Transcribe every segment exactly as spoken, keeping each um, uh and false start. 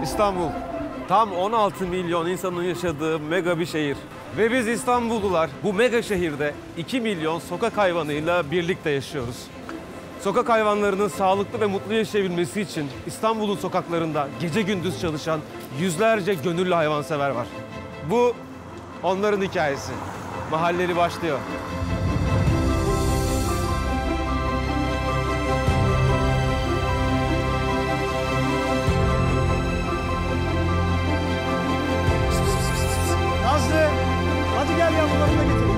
İstanbul, tam on altı milyon insanın yaşadığı mega bir şehir. Ve biz İstanbullular bu mega şehirde iki milyon sokak hayvanıyla birlikte yaşıyoruz. Sokak hayvanlarının sağlıklı ve mutlu yaşayabilmesi için İstanbul'un sokaklarında gece gündüz çalışan yüzlerce gönüllü hayvansever var. Bu onların hikayesi. Mahalleli başlıyor. Nazlı, hadi gel yavrularını da getir.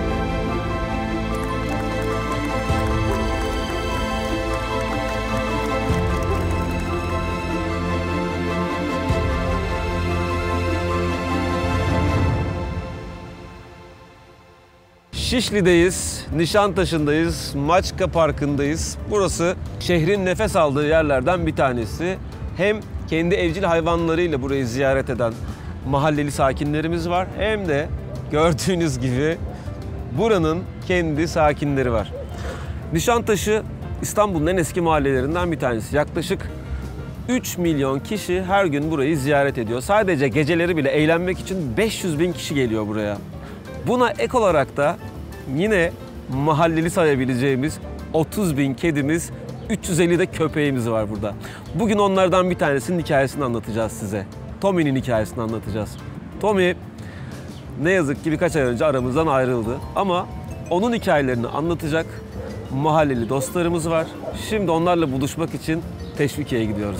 Şişli'deyiz, Nişantaşı'ndayız, Maçka Parkı'ndayız. Burası şehrin nefes aldığı yerlerden bir tanesi. Hem kendi evcil hayvanlarıyla burayı ziyaret eden mahalleli sakinlerimiz var. Hem de gördüğünüz gibi buranın kendi sakinleri var. Nişantaşı İstanbul'un en eski mahallelerinden bir tanesi. Yaklaşık üç milyon kişi her gün burayı ziyaret ediyor. Sadece geceleri bile eğlenmek için beş yüz bin kişi geliyor buraya. Buna ek olarak da yine mahalleli sayabileceğimiz otuz bin kedimiz, üç yüz elli de köpeğimiz var burada. Bugün onlardan bir tanesinin hikayesini anlatacağız size. Tommy'nin hikayesini anlatacağız. Tommy ne yazık ki birkaç ay önce aramızdan ayrıldı. Ama onun hikayelerini anlatacak mahalleli dostlarımız var. Şimdi onlarla buluşmak için Teşvikiye'ye gidiyoruz.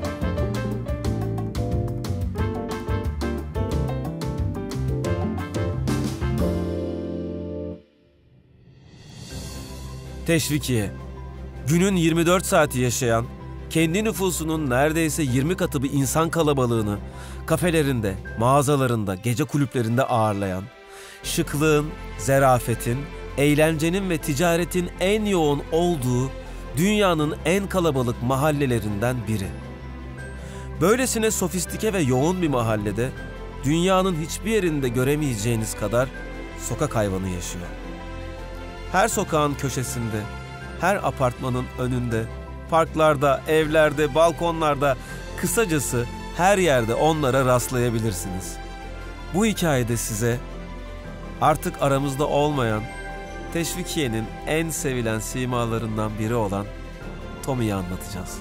Teşvikiye, günün yirmi dört saati yaşayan, kendi nüfusunun neredeyse yirmi katı bir insan kalabalığını kafelerinde, mağazalarında, gece kulüplerinde ağırlayan, şıklığın, zerafetin, eğlencenin ve ticaretin en yoğun olduğu dünyanın en kalabalık mahallelerinden biri. Böylesine sofistike ve yoğun bir mahallede dünyanın hiçbir yerinde göremeyeceğiniz kadar sokak hayvanı yaşıyor. Her sokağın köşesinde, her apartmanın önünde, parklarda, evlerde, balkonlarda, kısacası her yerde onlara rastlayabilirsiniz. Bu hikayede size artık aramızda olmayan, Teşvikiye'nin en sevilen simalarından biri olan Tommy'yi anlatacağız.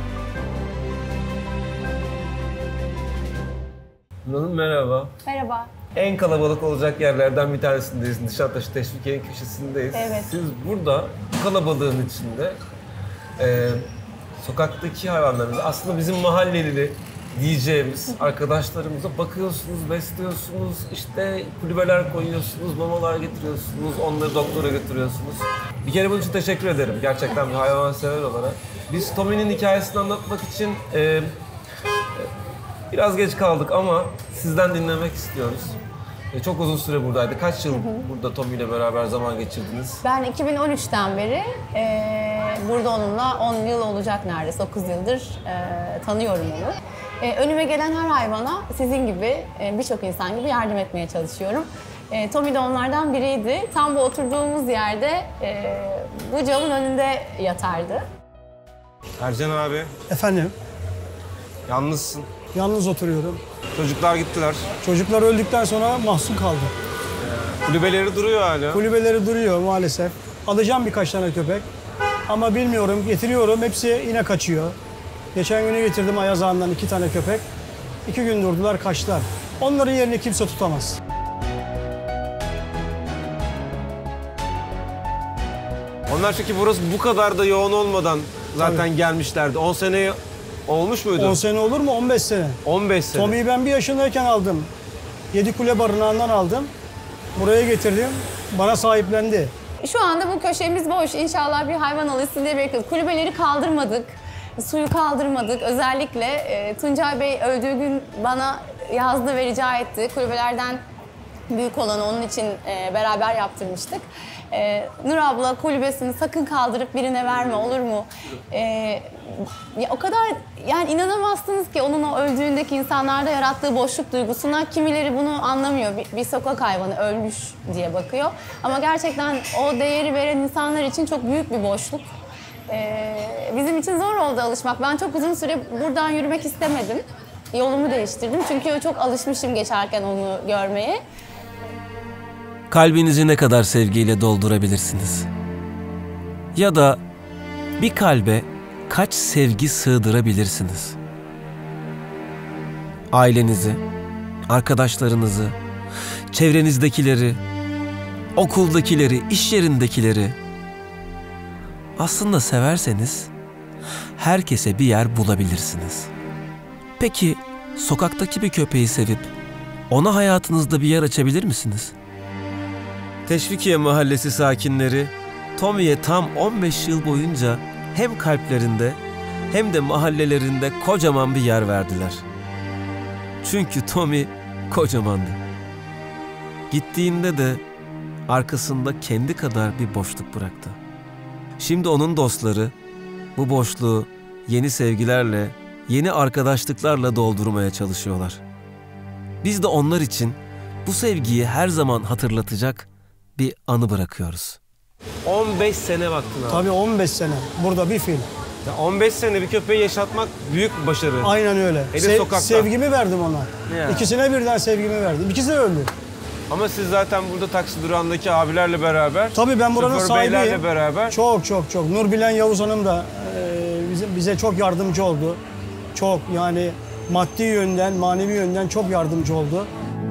Hanım merhaba. Merhaba. En kalabalık olacak yerlerden bir tanesindeyiz. Nişantaşı Teşvikiye'nin köşesindeyiz. Evet. Siz burada bu kalabalığın içinde e, sokaktaki hayvanlarımız, aslında bizim mahalleli diyeceğimiz arkadaşlarımıza bakıyorsunuz, besliyorsunuz, işte kulübeler koyuyorsunuz, mamalar getiriyorsunuz, onları doktora götürüyorsunuz. Bir kere bunun için teşekkür ederim gerçekten bir hayvansever olarak. Biz Tommy'nin hikayesini anlatmak için e, e, biraz geç kaldık ama sizden dinlemek istiyoruz. E, çok uzun süre buradaydı. Kaç yıl hı hı. burada Tommy ile beraber zaman geçirdiniz? Ben iki bin on üçten beri e, burada onunla on yıl olacak neredeyse. dokuz yıldır e, tanıyorum onu. E, önüme gelen her hayvana sizin gibi, e, birçok insan gibi yardım etmeye çalışıyorum. E, Tommy de onlardan biriydi. Tam bu oturduğumuz yerde e, bu camın önünde yatardı. Ercan abi. Efendim? Yalnızsın. Yalnız oturuyorum. Çocuklar gittiler. Çocuklar öldükten sonra mahzun kaldım. Kulübeleri duruyor hala. Kulübeleri duruyor maalesef. Alacağım birkaç tane köpek. Ama bilmiyorum, getiriyorum. Hepsi yine kaçıyor. Geçen günü getirdim Ayaz Ağa'ndan iki tane köpek. İki gün durdular, kaçtılar. Onların yerini kimse tutamaz. Onlar çünkü burası bu kadar da yoğun olmadan zaten Tabii. gelmişlerdi. on sene olmuş muydu? on sene olur mu? on beş sene. on beş sene. Tommy'yi ben bir yaşındayken aldım. Yedikule barınağından aldım. Buraya getirdim. Bana sahiplendi. Şu anda bu köşemiz boş. İnşallah bir hayvan alışsın diye bekliyoruz. Kulübeleri kaldırmadık. Suyu kaldırmadık. Özellikle e, Tuncay Bey öldüğü gün bana yazdı ve rica etti. Kulübelerden büyük olanı onun için e, beraber yaptırmıştık. E, Nur abla kulübesini sakın kaldırıp birine verme, olur mu? E, ya o kadar yani inanamazsınız ki onun o öldüğündeki insanlarda yarattığı boşluk duygusuna. Kimileri bunu anlamıyor. Bir, bir sokak hayvanı ölmüş diye bakıyor. Ama gerçekten o değeri veren insanlar için çok büyük bir boşluk. Ee, bizim için zor oldu alışmak. Ben çok uzun süre buradan yürümek istemedim. yolumu değiştirdim. Çünkü çok alışmışım geçerken onu görmeye. Kalbinizi ne kadar sevgiyle doldurabilirsiniz? Ya da bir kalbe kaç sevgi sığdırabilirsiniz? Ailenizi, arkadaşlarınızı, çevrenizdekileri, okuldakileri, iş yerindekileri. Aslında severseniz herkese bir yer bulabilirsiniz. Peki sokaktaki bir köpeği sevip ona hayatınızda bir yer açabilir misiniz? Teşvikiye Mahallesi sakinleri Tommy'ye tam on beş yıl boyunca hem kalplerinde hem de mahallelerinde kocaman bir yer verdiler. Çünkü Tommy kocamandı. Gittiğinde de arkasında kendi kadar bir boşluk bıraktı. Şimdi onun dostları bu boşluğu yeni sevgilerle, yeni arkadaşlıklarla doldurmaya çalışıyorlar. Biz de onlar için bu sevgiyi her zaman hatırlatacak bir anı bırakıyoruz. on beş sene vaktin abi. Tabii on beş sene. Burada bir film. Ya on beş sene bir köpeği yaşatmak büyük bir başarı. Aynen öyle. Hele Sev- sokakta. Sevgimi verdim ona. Ya. İkisine birden sevgimi verdim. İkisi de öldü. Ama siz zaten burada taksi durağındaki abilerle beraber, Tabii ben buranın şoför beylerle sahibiyim. beraber. Çok çok çok. Nurbilen Yavuz Hanım da e, bize, bize çok yardımcı oldu. Çok yani maddi yönden, manevi yönden çok yardımcı oldu.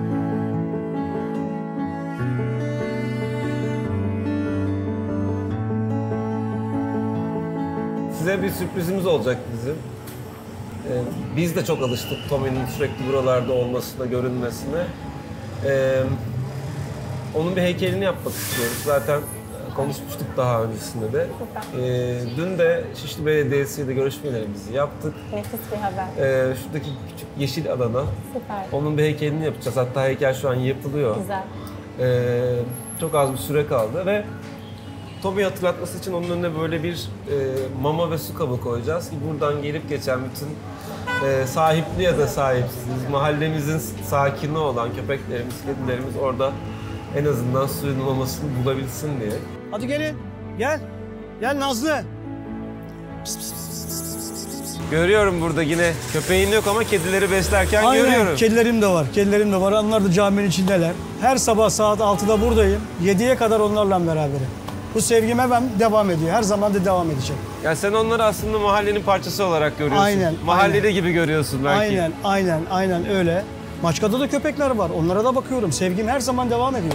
Size bir sürprizimiz olacak bizim. Ee, biz de çok alıştık Tommy'nin sürekli buralarda olmasına, görünmesine. Ee, onun bir heykelini yapmak istiyoruz. Zaten konuşmuştuk daha öncesinde de. Ee, dün de Şişli Belediyesi ile görüşmelerimizi yaptık. Nefis bir haber. Ee, şuradaki küçük yeşil alana Süper. onun bir heykelini yapacağız. Hatta heykel şu an yapılıyor. Güzel. Ee, çok az bir süre kaldı ve Tommy'yi hatırlatması için onun önüne böyle bir e, mama ve su kabı koyacağız ki buradan gelip geçen bütün e, sahipli ya da sahipsiz mahallemizin sakini olan köpeklerimiz, kedilerimiz orada en azından suyun mamasını bulabilsin diye. Hadi gelin. Gel. Gel Nazlı. Görüyorum burada yine köpeğin yok ama kedileri beslerken Aynen. görüyorum. Kedilerim de var. Kedilerim de var. Onlar da caminin içindeler. Her sabah saat altıda buradayım. yediye kadar onlarla beraberim. Bu sevgim hemen devam ediyor. Her zaman da devam edecek. Yani sen onları aslında mahallenin parçası olarak görüyorsun. Aynen, Mahalleli aynen. gibi görüyorsun belki. Aynen, aynen, aynen öyle. Maçka'da da köpekler var. Onlara da bakıyorum. Sevgim her zaman devam ediyor.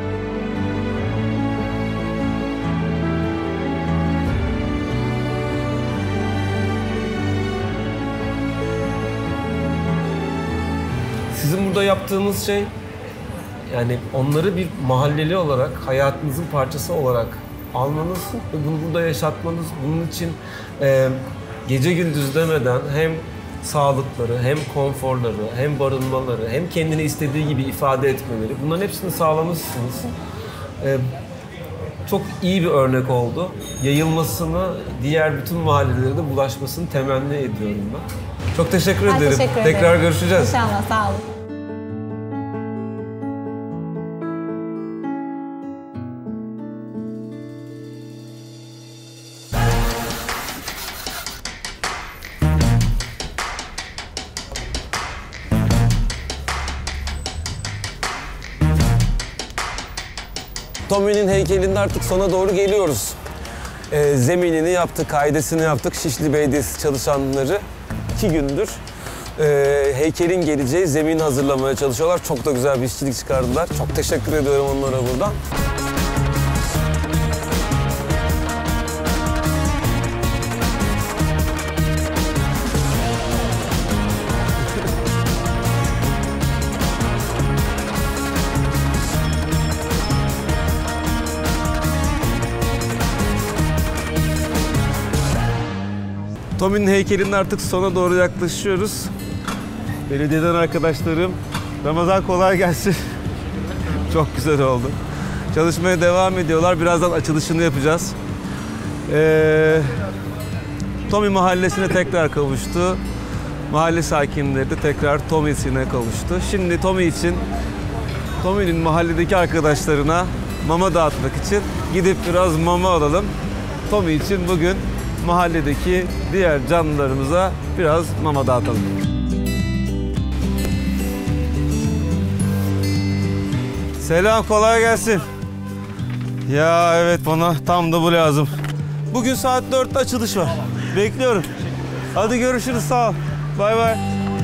Sizin burada yaptığınız şey, yani onları bir mahalleli olarak, hayatınızın parçası olarak almanız ve bunu burada yaşatmanız, bunun için e, gece gündüz demeden hem sağlıkları, hem konforları, hem barınmaları, hem kendini istediği gibi ifade etmeleri, bunların hepsini sağlamışsınız. E, çok iyi bir örnek oldu. Yayılmasını, diğer bütün mahallelere de bulaşmasını temenni ediyorum ben. Çok teşekkür Ben ederim. teşekkür Tekrar ederim. görüşeceğiz. İnşallah, sağ olun. Tommy'nin heykelinde artık sona doğru geliyoruz. Ee, zeminini yaptık, kaidesini yaptık. Şişli Belediyesi çalışanları iki gündür e, heykelin geleceği zemini hazırlamaya çalışıyorlar. Çok da güzel bir işçilik çıkardılar. Çok teşekkür ediyorum onlara buradan. Tommy'nin heykelinin artık sona doğru yaklaşıyoruz. Belediyeden arkadaşlarım, Ramazan kolay gelsin. Çok güzel oldu. Çalışmaya devam ediyorlar. Birazdan açılışını yapacağız. Ee, Tommy mahallesine tekrar kavuştu. Mahalle sakinleri de tekrar Tommy'sine kavuştu. Şimdi Tommy için, Tommy'nin mahalledeki arkadaşlarına mama dağıtmak için gidip biraz mama alalım. Tommy için bugün mahalledeki diğer canlılarımıza biraz mama dağıtalım. Selam, kolay gelsin. Ya evet, bana tam da bu lazım. Bugün saat dörtte açılış var. Bekliyorum. Hadi görüşürüz, sağ ol. Bay bay.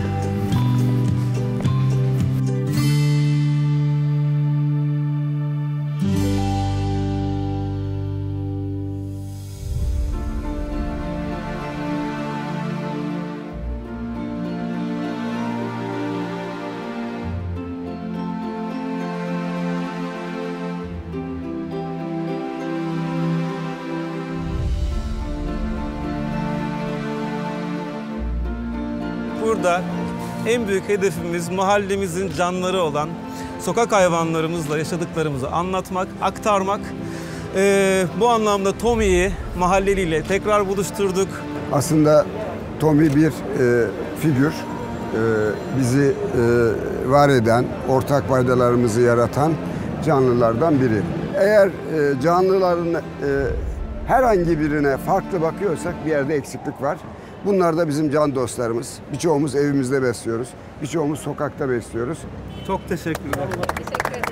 Burada en büyük hedefimiz mahallemizin canları olan sokak hayvanlarımızla yaşadıklarımızı anlatmak, aktarmak. Ee, bu anlamda Tommy'yi mahalleliyle tekrar buluşturduk. Aslında Tommy bir e, figür, e, bizi e, var eden, ortak faydalarımızı yaratan canlılardan biri. Eğer e, canlıların e, herhangi birine farklı bakıyorsak bir yerde eksiklik var. Bunlar da bizim can dostlarımız. Birçoğumuz evimizde besliyoruz, birçoğumuz sokakta besliyoruz. Çok teşekkürler. Teşekkür ederim.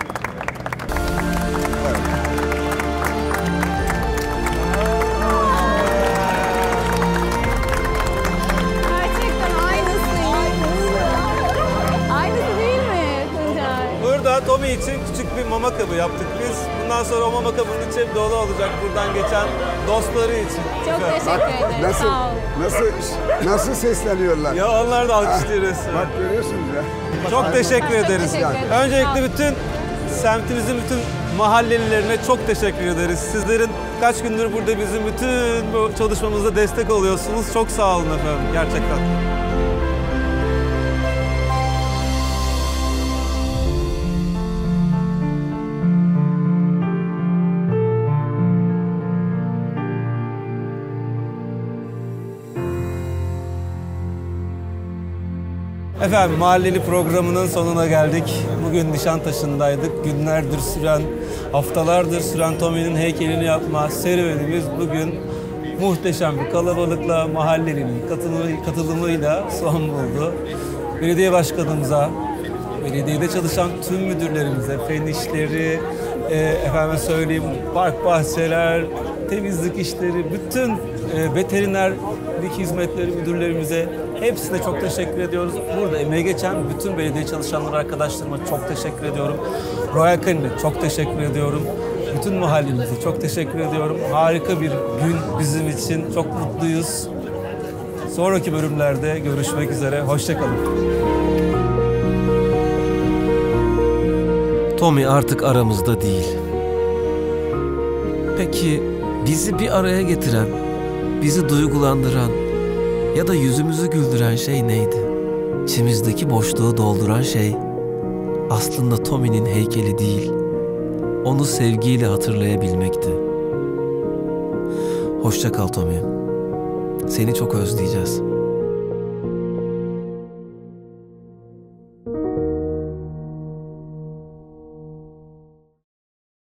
Gerçekten aynısı. Aynısı değil mi Tuncay? Burada Tommy için küçük bir mama kabı yaptık biz. Bundan sonra o mama kabının içi hep dolu olacak buradan geçen dostları için. Çok teşekkür ederim. Nasıl, Sağ ol. nasıl, nasıl sesleniyorlar? Ya onlar da alkışlıyoruz. Bak görüyorsunuz ya. Çok teşekkür Çok ederiz. teşekkür ederim. Öncelikle bütün semtimizin bütün mahallelilerine çok teşekkür ederiz. Sizlerin kaç gündür burada bizim bütün bu çalışmamızda destek oluyorsunuz. Çok sağ olun efendim, gerçekten. Efendim, mahalleli programının sonuna geldik. Bugün Nişantaşı'ndaydık. Günlerdir süren, haftalardır süren Tommy'nin heykelini yapma serüvenimiz bugün muhteşem bir kalabalıkla, mahallelinin katılımı, katılımıyla son buldu. Belediye başkanımıza, belediyede çalışan tüm müdürlerimize, fen işleri, e, efendime söyleyeyim, park bahçeler, temizlik işleri, bütün e, veterinerlik hizmetleri müdürlerimize hepsine çok teşekkür ediyoruz. Burada emeği geçen bütün belediye çalışanları arkadaşlarıma çok teşekkür ediyorum. Royal Canin'e çok teşekkür ediyorum. Bütün mahallemize çok teşekkür ediyorum. Harika bir gün bizim için. Çok mutluyuz. Sonraki bölümlerde görüşmek üzere. Hoşça kalın. Tommy artık aramızda değil. Peki bizi bir araya getiren, bizi duygulandıran ya da yüzümüzü güldüren şey neydi? İçimizdeki boşluğu dolduran şey aslında Tommy'nin heykeli değil, onu sevgiyle hatırlayabilmekti. Hoşça kal Tommy. Seni çok özleyeceğiz.